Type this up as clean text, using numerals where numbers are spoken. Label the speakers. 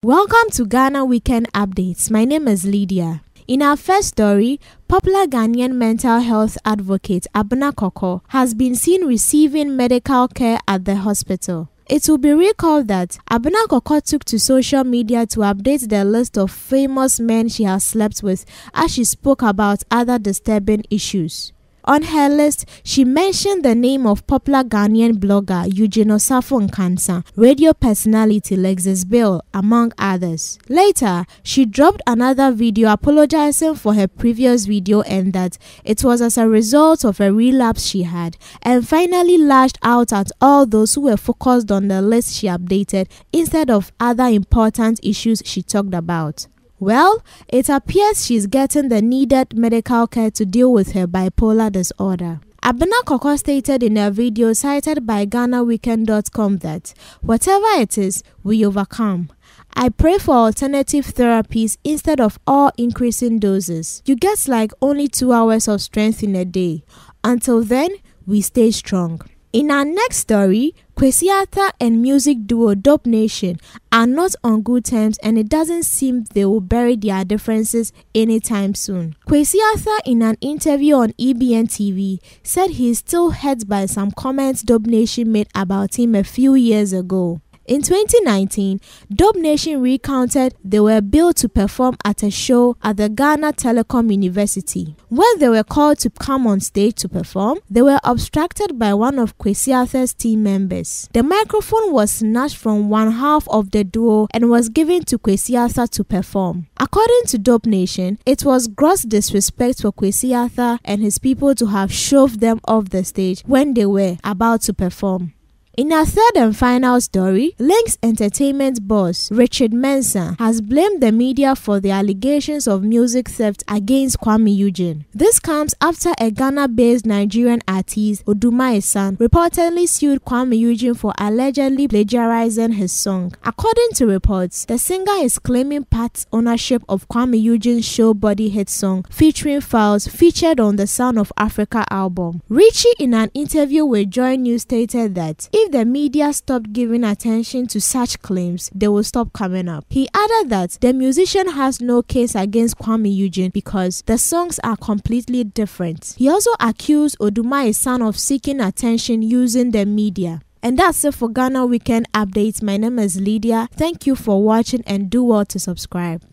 Speaker 1: Welcome to Ghana Weekend Updates. My name is Lydia. In our first story, popular Ghanaian mental health advocate Abena Koko has been seen receiving medical care at the hospital. It will be recalled that Abena Koko took to social media to update the list of famous men she has slept with as she spoke about other disturbing issues. On her list, she mentioned the name of popular Ghanaian blogger Eugene Osafo Nkansa, radio personality Lexus Bill, among others. Later, she dropped another video apologizing for her previous video and that it was as a result of a relapse she had, and finally lashed out at all those who were focused on the list she updated instead of other important issues she talked about. Well, it appears she's getting the needed medical care to deal with her bipolar disorder. Abena Koko stated in a video cited by GhanaWeekend.com that, "Whatever it is, we overcome. I pray for alternative therapies instead of all increasing doses. You get like only 2 hours of strength in a day. Until then, we stay strong." In our next story, Kwesi Arthur and music duo Dope Nation are not on good terms, and it doesn't seem they will bury their differences anytime soon. Kwesi Arthur, in an interview on EBN TV, said he is still hurt by some comments Dope Nation made about him a few years ago. In 2019, Dope Nation recounted they were billed to perform at a show at the Ghana Telecom University. When they were called to come on stage to perform, they were obstructed by one of Kwesi Arthur's team members. The microphone was snatched from one half of the duo and was given to Kwesi Arthur to perform. According to Dope Nation, it was gross disrespect for Kwesi Arthur and his people to have shoved them off the stage when they were about to perform. In our third and final story, Lynx Entertainment boss Richard Mensah has blamed the media for the allegations of music theft against Kwame Eugene. This comes after a Ghana-based Nigerian artist, Odumaye San, reportedly sued Kwame Eugene for allegedly plagiarizing his song. According to reports, the singer is claiming part ownership of Kwame Eugene's show body hit song featuring Files featured on the Sound of Africa album. Richie, in an interview with Joy News, stated that if the media stopped giving attention to such claims, they will stop coming up. He added that the musician has no case against Kwame Eugene because the songs are completely different. He also accused Odumaye San of seeking attention using the media. And that's it for Ghana Weekend Updates. My name is Lydia. Thank you for watching and do well to subscribe.